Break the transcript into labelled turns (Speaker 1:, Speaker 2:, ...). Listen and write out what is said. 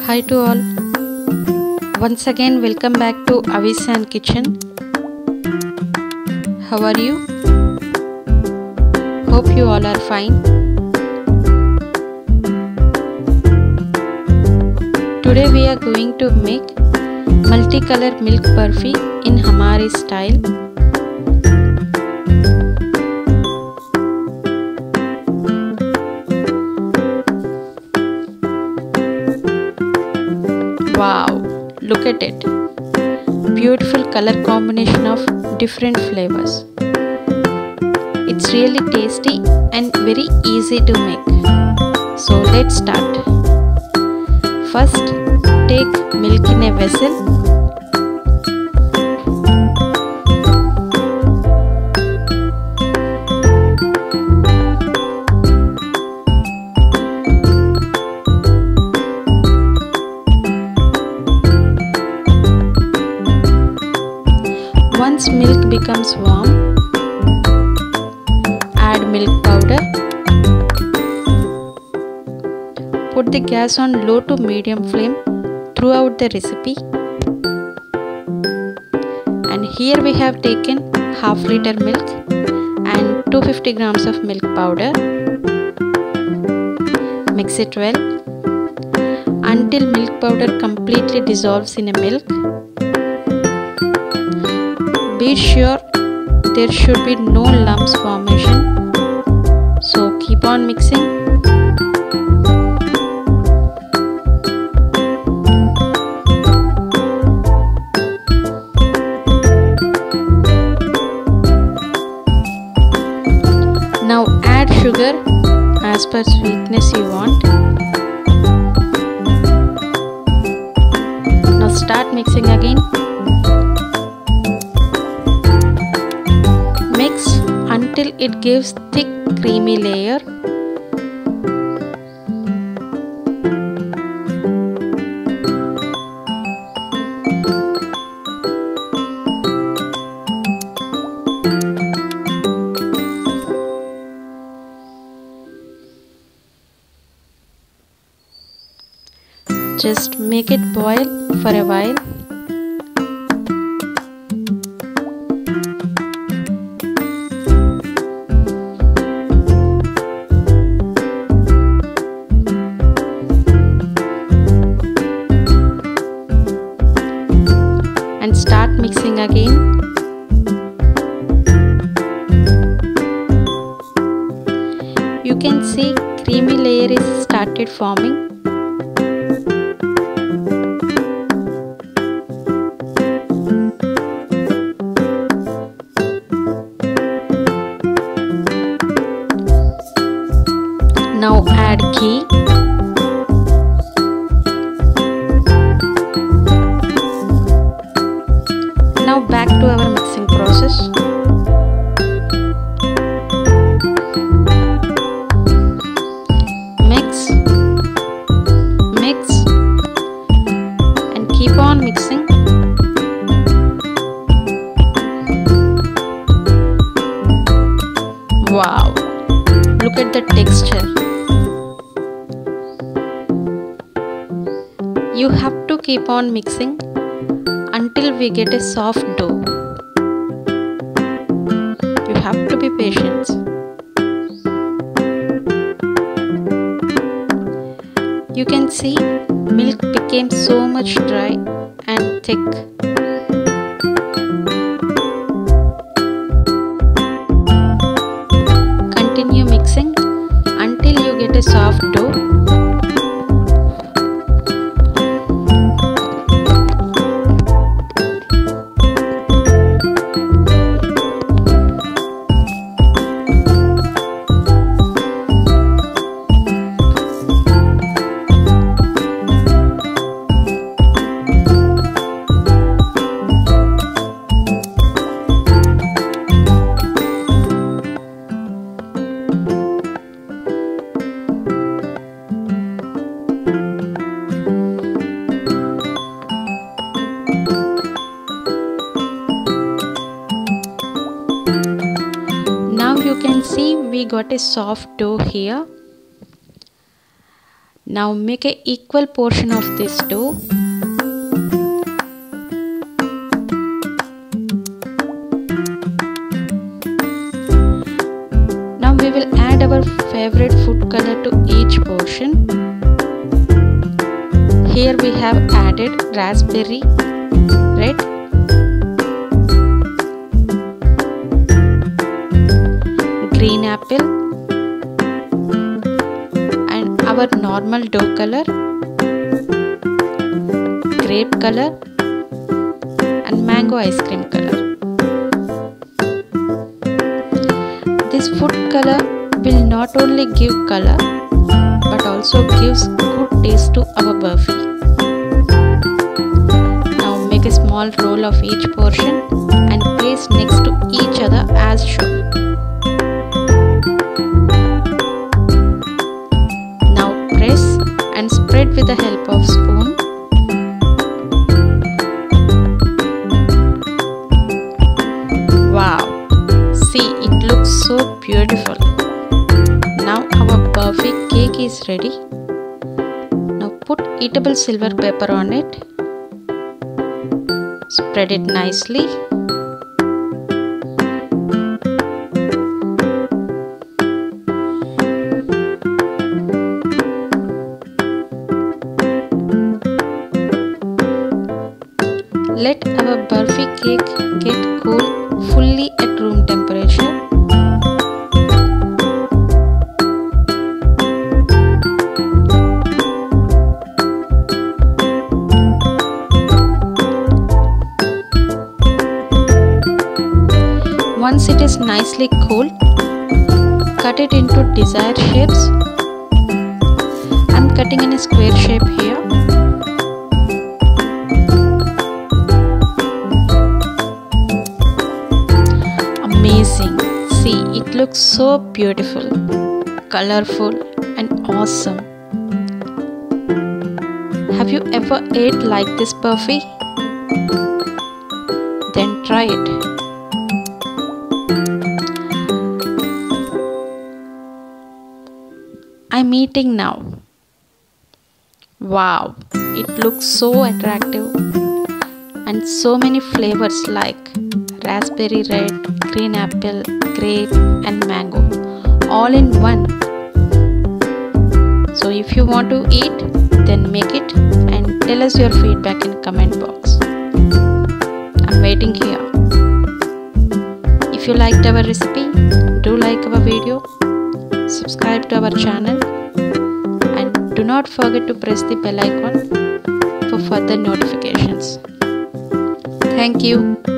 Speaker 1: Hi to all. Once again welcome back to Avisan Kitchen. How are you? Hope you all are fine. Today we are going to make multicolor milk burfi in Hamari style. Wow, look at it. Beautiful color combination of different flavors. It's really tasty and very easy to make. So let's start. First, take milk in a vessel. Once milk becomes warm, add milk powder. Put the gas on low to medium flame throughout the recipe. And here we have taken half liter milk and 250 grams of milk powder. Mix it well until milk powder completely dissolves in a milk. Be sure there should be no lumps formation, so keep on mixing. Now add sugar as per sweetness you want. Now start mixing again. Mix until it gives thick creamy layer. Just make it boil for a while. And start mixing again. You can see creamy layer is started forming. Now add ghee. Now back to our mixing process. Mix, mix, and keep on mixing. Wow, look at the texture. You have to keep on mixing until we get a soft dough. You have to be patient. You can see milk became so much dry and thick. Continue mixing until you get a soft dough. Now you can see we got a soft dough here. Now make a equal portion of this dough. Now we will add our favorite food color to each portion. Here we have added raspberry red, green apple, and our normal dough color, grape color, and mango ice cream color. This food color will not only give color but also gives good taste to our burfi. Now make a small roll of each portion and place next to each other as shown. Now press and spread with the help of spoon. Wow! See, it looks so beautiful. Now our burfi cake is ready. Now put eatable silver paper on it. Spread it nicely. Let our burfi cake get cool fully at room temperature. Once it is nicely cool, cut it into desired shapes. I am cutting in a square shape here. Amazing! See, it looks so beautiful, colorful, and awesome. Have you ever ate like this burfi? Then try it. I'm eating now. Wow, it looks so attractive and so many flavors like raspberry red, green apple, grape and mango all in one. So if you want to eat, then make it and tell us your feedback in comment box. I'm waiting here. If you liked our recipe, do like our video, subscribe to our channel, and do not forget to press the bell icon for further notifications. Thank you.